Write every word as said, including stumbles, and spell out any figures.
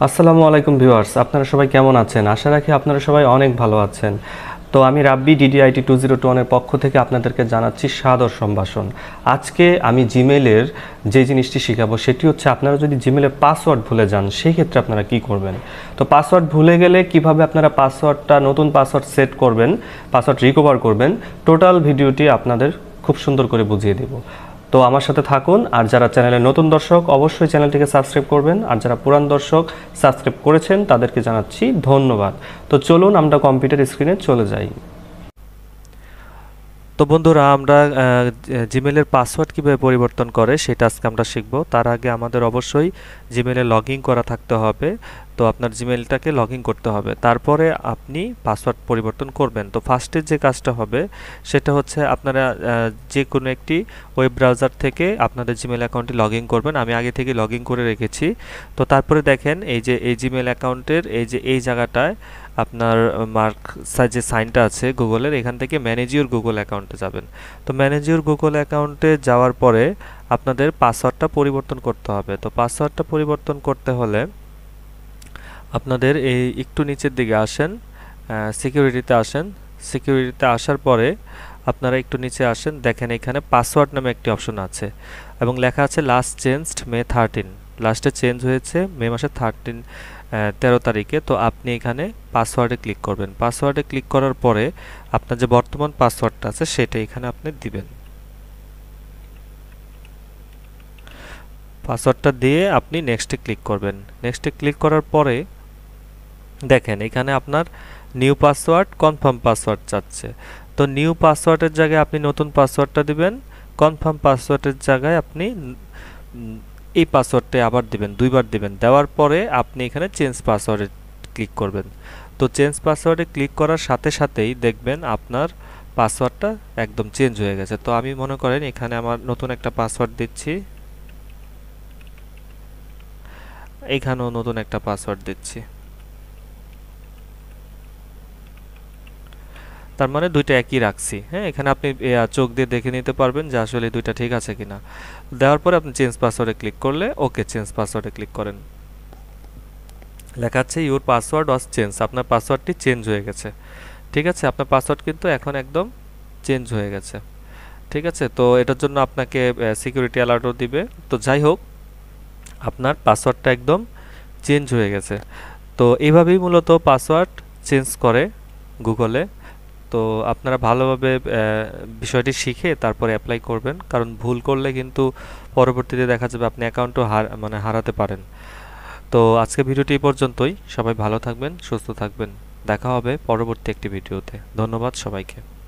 আসসালামু আলাইকুম ভিউয়ার্স, আপনারা সবাই কেমন আছেন? আশা রাখি আপনারা সবাই অনেক ভালো আছেন। তো আমি Rabbi DDIT two zero two ওয়ানের পক্ষ থেকে আপনাদেরকে জানাচ্ছি সাদর সম্ভাষণ। আজকে আমি জিমেলের যে জিনিসটি শেখাবো সেটি হচ্ছে, আপনারা যদি জিমেলের পাসওয়ার্ড ভুলে যান সেই ক্ষেত্রে আপনারা কি করবেন। তো পাসওয়ার্ড ভুলে গেলে কিভাবে আপনারা পাসওয়ার্ডটা নতুন পাসওয়ার্ড সেট করবেন, পাসওয়ার্ড রিকভার করবেন, টোটাল ভিডিওটি আপনাদের খুব সুন্দর করে বুঝিয়ে দেব। তো আমার সাথে থাকুন। আর যারা চ্যানেলের নতুন দর্শক অবশ্যই চ্যানেলটিকে সাবস্ক্রাইব করবেন, আর যারা পুরান দর্শক সাবস্ক্রাইব করেছেন তাদেরকে জানাচ্ছি ধন্যবাদ। তো চলুন আমরা কম্পিউটার স্ক্রিনে চলে যাই। তো বন্ধুরা, আমরা জিমেলের পাসওয়ার্ড কীভাবে পরিবর্তন করে সেটা আজকে আমরা শিখব। তার আগে আমাদের অবশ্যই জিমেলে লগ ইন করা থাকতে হবে। তো আপনার জিমেলটাকে লগ ইন করতে হবে, তারপরে আপনি পাসওয়ার্ড পরিবর্তন করবেন। তো ফার্স্টে যে কাজটা হবে সেটা হচ্ছে, আপনারা যে কোনো একটি ওয়েব ব্রাউজার থেকে আপনাদের জিমেল অ্যাকাউন্টটি লগ ইন করবেন। আমি আগে থেকে লগ ইন করে রেখেছি। তো তারপরে দেখেন, এই যে এই জিমেল অ্যাকাউন্টের এই যে এই জায়গাটায় আপনার মার্ক যে সাইনটা আছে গুগলের, এখান থেকে ম্যানেজ ইউর গুগল অ্যাকাউন্টে যাবেন। তো ম্যানেজ ইউর গুগল অ্যাকাউন্টে যাওয়ার পরে আপনাদের পাসওয়ার্ডটা পরিবর্তন করতে হবে। তো পাসওয়ার্ডটা পরিবর্তন করতে হলে আপনাদের এই একটু নিচের দিকে আসেন, সিকিউরিটিতে আসেন। সিকিউরিটিতে আসার পরে আপনারা একটু নিচে আসেন, দেখেন এখানে পাসওয়ার্ড নামে একটি অপশন আছে এবং লেখা আছে লাস্ট চেঞ্জড মে থার্টিন। লাস্টে চেঞ্জ হয়েছে মে মাসের থার্টিন তেরো তারিখে। তো আপনি এখানে পাসওয়ার্ডে ক্লিক করবেন। পাসওয়ার্ডে ক্লিক করার পরে আপনার যে বর্তমান পাসওয়ার্ডটা আছে সেটা এখানে আপনি দিবেন। পাসওয়ার্ডটা দিয়ে আপনি নেক্সটে ক্লিক করবেন। নেক্সটে ক্লিক করার পরে দেখেন এখানে আপনার নিউ পাসওয়ার্ড, কনফার্ম পাসওয়ার্ড চাচ্ছে। তো নিউ পাসওয়ার্ডের জায়গায় আপনি নতুন পাসওয়ার্ডটা দিবেন, কনফার্ম পাসওয়ার্ডের জায়গায় আপনি এই পাসওয়ার্ডটা আবার দিবেন, দুইবার দিবেন। দেওয়ার পরে আপনি এখানে চেঞ্জ পাসওয়ার্ডে ক্লিক করবেন। তো চেঞ্জ পাসওয়ার্ডে ক্লিক করার সাথে সাথেই দেখবেন আপনার পাসওয়ার্ডটা একদম চেঞ্জ হয়ে গেছে। তো আমি মনে করেন এখানে আমার নতুন একটা পাসওয়ার্ড দিচ্ছি, এখানেও নতুন একটা পাসওয়ার্ড দিচ্ছি। তার মানে দুইটা একই রাখছি। হ্যাঁ, এখানে আপনি চোখ দিয়ে দেখে নিতে পারবেন যে আসলে দুইটা ঠিক আছে কিনা। দেওয়ার পরে আপনি চেঞ্জ পাসওয়ার্ডে ক্লিক করলে ওকে, চেঞ্জ পাসওয়ার্ডে ক্লিক করেন। লেখা আছে ইউর পাসওয়ার্ড ওয়াজ চেঞ্জ, আপনার পাসওয়ার্ডটি চেঞ্জ হয়ে গেছে। ঠিক আছে, আপনার পাসওয়ার্ড কিন্তু এখন একদম চেঞ্জ হয়ে গেছে। ঠিক আছে, তো এটার জন্য আপনাকে সিকিউরিটি অ্যালার্টও দিবে। তো যাই হোক, আপনার পাসওয়ার্ডটা একদম চেঞ্জ হয়ে গেছে। তো এইভাবেই মূলত পাসওয়ার্ড চেঞ্জ করে গুগলে। তো আপনারা ভালোভাবে বিষয়টি শিখে তারপরে অ্যাপ্লাই করবেন, কারণ ভুল করলে কিন্তু পরবর্তীতে দেখা যাবে আপনি অ্যাকাউন্টও হার মানে হারাতে পারেন। তো আজকে ভিডিওটি এই পর্যন্তই। সবাই ভালো থাকবেন, সুস্থ থাকবেন। দেখা হবে পরবর্তী একটি ভিডিওতে। ধন্যবাদ সবাইকে।